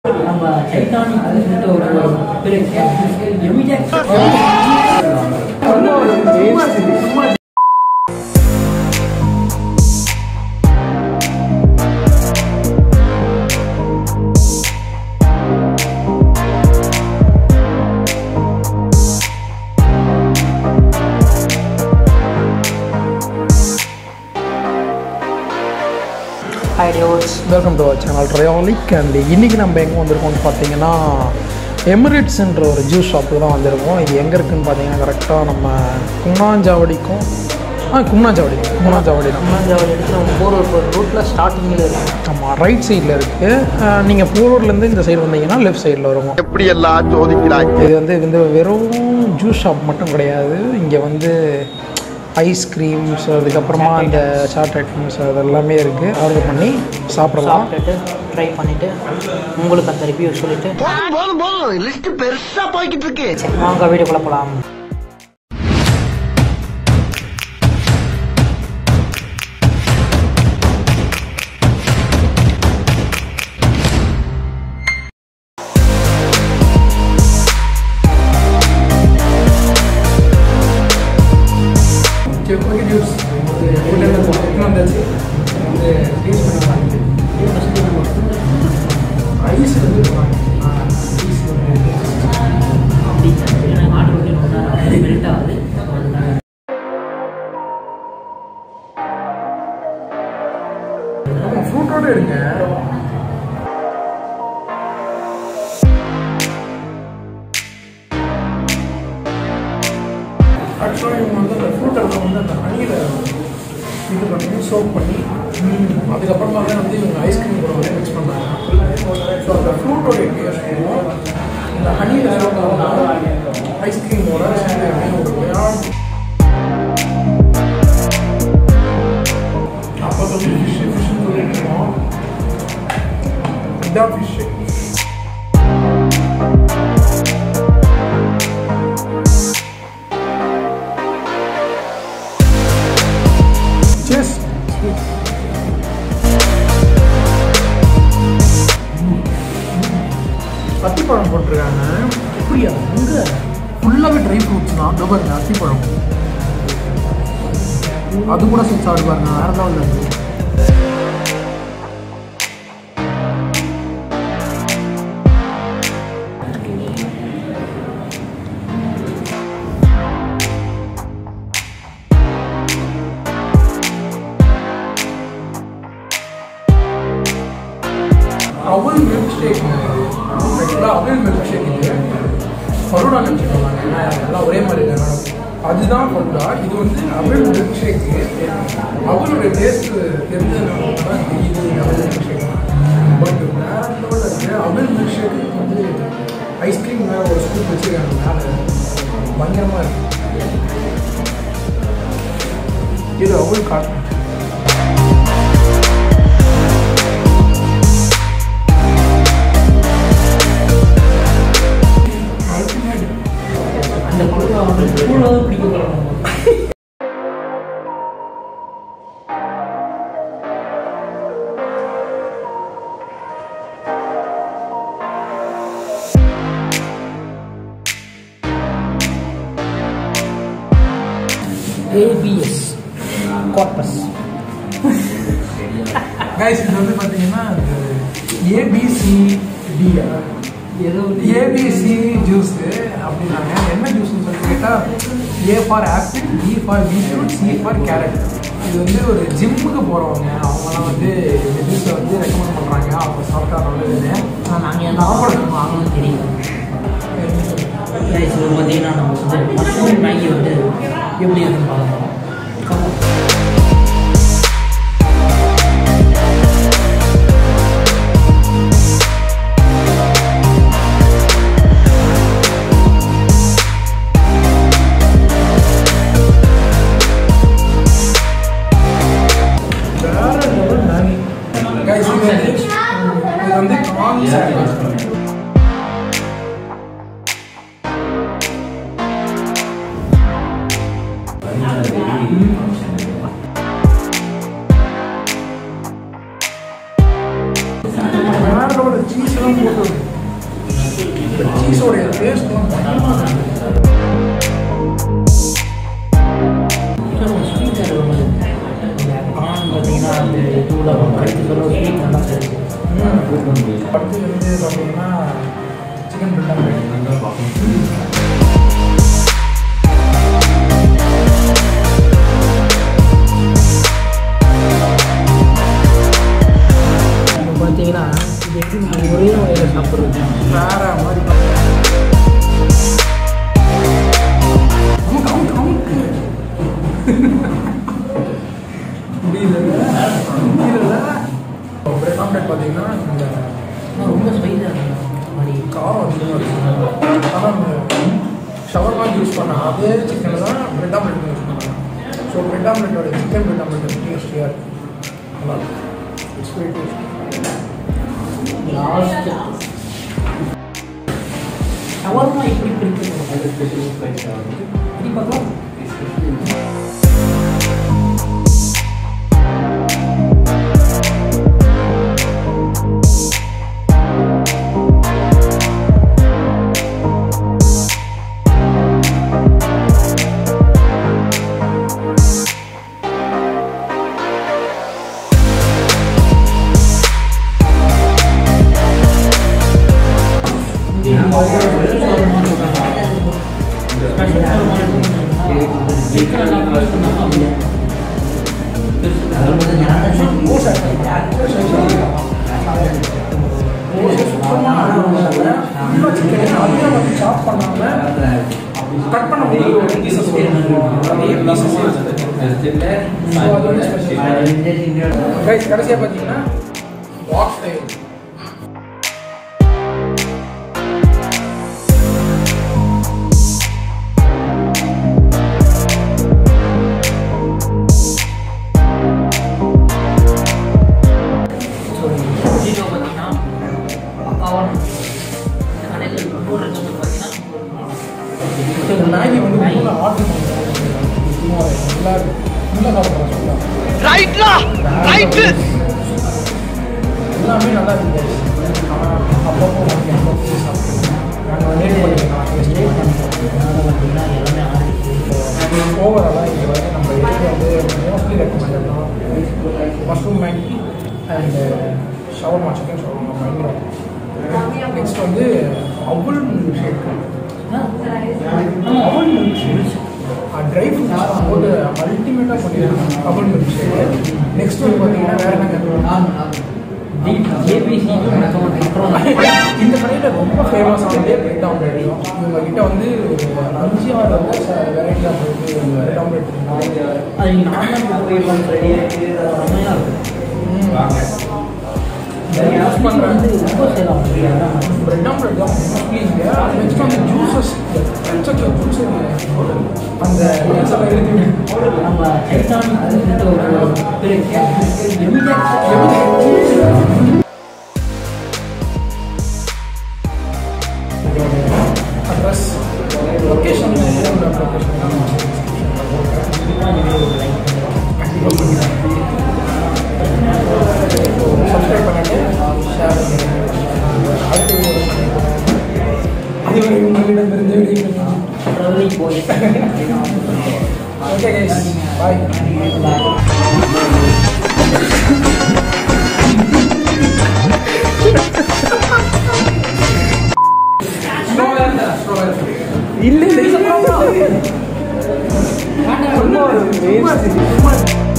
நம்ம டைட்டானிக் சொல்லிட்டு ஒரு Hi viewers, welcome to our channel Triolic and இன்னைக்கு நம்ம எங்க வந்திருக்கோம்னு பாத்தீங்கன்னா எமிரேட்ஸ்ன்ற ஒரு ஜூஸ் ஷாப்புக்கு தான் வந்திருக்கோம். இது எங்க இருக்குன்னு பாத்தீங்கன்னா கரெக்ட்டா நம்ம கும்னாஞ்சாவடிக்கும் கும்னாஞ்சாவடி நம்ம போற ரூட்ல ஸ்டார்டிங்ல இருக்கு. ஆமா, ரைட் சைடுல இருக்கு. நீங்க போரோட்ல இருந்து இந்த சைடு வந்தீங்கன்னா லெஃப்ட் சைடுல வரும். எப்படி எல்லாம் சோதிக்கிறாங்க. இது வந்து வெறும் ஜூஸ் ஷாப் மட்டும் கிடையாது. இங்க வந்து ஐஸ்கிரீம்ஸ் அதுக்கப்புறமா இந்த சாட் ஐட்டம்ஸ் அதெல்லாமே இருக்குது. ஆர்டர் பண்ணி சாப்பிடலாம். ட்ரை பண்ணிவிட்டு உங்களுக்கு அந்த ரிவ்யூ சொல்லிவிட்டு போதும் லிஸ்ட் பெருசாக போய்கிட்டு இருக்கு. வாங்க வீடியோக்குள்ள போகலாம். ஃப்ரூட்டோட இருங்க. ஆக்சுவலாக இவங்க வந்து அந்த ஃப்ரூட்டை வந்து அந்த ஹனியில் இது பண்ணி சோப் பண்ணி அதுக்கப்புறமா தான் வந்து இவங்க ஐஸ்கிரீம் கூட வந்து மிக்ஸ் பண்ணாங்க. ஸோ அந்த ஃப்ரூட்டோட டேஸ்ட்டும் இந்த ஹனியில் ஐஸ்கிரீமோட சேர்ந்து அப்படின்னு ஒரு அப்போ வந்து ஃபிஷ்ஷுன்னு சொல்லிட்டுருக்கோம். இதான் ஃபிஷ்ஷு. அத்திப்பழம் போட்டிருக்காங்க. எப்படியா அங்கே ஃபுல்லாகவே ட்ரை ஃப்ரூட்ஸ் தான். இதோ பாருங்க அத்திப்பழம், அது கூட சேர்த்து சாப்பிட்டு பாருங்க. வேறு லெவலில் இருக்குது. அவல் மில்க் ஷேக் ஆக்சுவலாக அவல் மில்க் ஷேக் இது ஃபலூடா மில்க் ஷேக் சொன்னாங்க. ஏன்னா எல்லாம் ஒரே மாதிரி இருக்காங்க. அதுதான் ஃபலூடா. இது வந்து அவல் மில்க் ஷேக்கு. அவளுடைய டேஸ்ட்டு தெரிஞ்சதுனால தான் இது அவல் மில்க் ஷேக். பட் வேறு லெவலில் இருக்குது. அவல் மில்க் ஷேக்கு வந்து ஐஸ்கிரீம் மேலே ஒரு ஸ்கூப் வச்சுருக்காங்க. மேலே பயங்கரமாக இருக்குது. இது அவல் காட்டு. ABS கார்பஸ் கைஸ், இது வந்து பார்த்தீங்கன்னா ABCD ஏபிசி ஜூஸு அப்படின்னாங்க. என்ன ஜூஸ்ன்னு சொல்லி கேட்டால் A for apple, B for beetroot, C for carrot. இது வந்து ஒரு ஜிம்முக்கு போகிறவங்க அவங்களாம் வந்து இந்த ஜூஸை வந்து ரெக்கமெண்ட் பண்ணுறாங்க. அவங்க சாப்பிட்டா நல்லதுன்னு. நாங்கள் என்ன வாங்கணும்னு தெரியல. பார்த்தீங்கன்னா நம்ம வந்து மஷ்ரூம் மேகி வந்து எப்படி இருக்குன்னு பார்க்கலாம். இது வந்து கார்ன் சாண்ட்விச். சீஸ் எல்லாம் போட்டு சீஸோடைய டேஸ்ட்லாம் பயங்கரமாக ஸ்வீட்டாக இருக்கும் இந்த கான் பார்த்தீங்கன்னா அந்த தூளை கடிச்சு சொல்ல ஸ்வீட் நல்லா இருக்கு. அடுத்து வந்து பார்த்தீங்கன்னா சிக்கன் பிரியாணி. பார்த்தீங்கன்னா இது எப்படி நம்ம ஒரே வகையில் சாப்பிட்றது வேற மாதிரி பிரெட் ஆம்லெட் பார்த்தீங்கன்னா இந்த ரொம்ப ஸ்பைஸாக இருக்கும் மாதிரி காரம் அதிகமாக இருக்கும். ஆனால் அந்த ஷவர்மாக்கு யூஸ் பண்ண அதே சிக்கனில் தான் பிரெட் ஆம்லெட் யூஸ் பண்ணாங்க. ஸோ பிரெட் ஆம்லெட்டோட சிக்கன் பிரெட் ஆம்லெட் டேஸ்டியாக இருக்கும். நல்லா இருக்கும். It's very tasty. Last shawarma இப்படி பிடிக்கும் இப்படி பார்க்கலாம். சாப் பண்ணாமல் கட் பண்ண கடைசியாக பார்த்தீங்கன்னா வாக் ஸ்டைல். மேகி வந்து ஆர்டர் எல்லாமே நல்லா இருக்கு. அப்பப்போ ஓவராலாக இங்கே வந்து நம்ம எடுத்து வந்து mostly recommend mushroom Maggi and shawarma chicken shawarma பயங்கரம். நெக்ஸ்ட் வந்து அவல் ஷேக். அவல் மில்க் ஷேக் ட்ரை ஃப்ரூட்ஸ் போட்டு அல்டிமேட்டாக பண்ணியிருக்காங்க அவல் மில்க் ஷேக். நெக்ஸ்ட் வந்து பார்த்தீங்கன்னா வேறு என்ன ஏபிசி இந்த கடையில் ரொம்ப ஃபேமஸானதே பிரெட் ஆம்லேட் தான். இவங்ககிட்ட வந்து 5-6 வெரைட்டி ஆஃப் பிரெட் ஆம்லேட் அது நார்மல் ரெடியாக யூஸ் பண்ணுறது வந்து ரொம்ப சேல் ஆகும். பிரெட் ஆம்லேட் தான் மோஸ்ட்லி இங்கே. நெக்ஸ்ட் அந்த ஜூஸஸ் ஜூஸ் அந்த எல்லாம் எழுதி நம்ம ஐட்டான் அட்ரஸ் லொக்கேஷன் சப்ஸ்கிரைப் பண்ணிட்டு ஷேர் அடுத்த அது உங்களிடமிருந்து போய் ஓகே கைஸ் பாய். இல்லை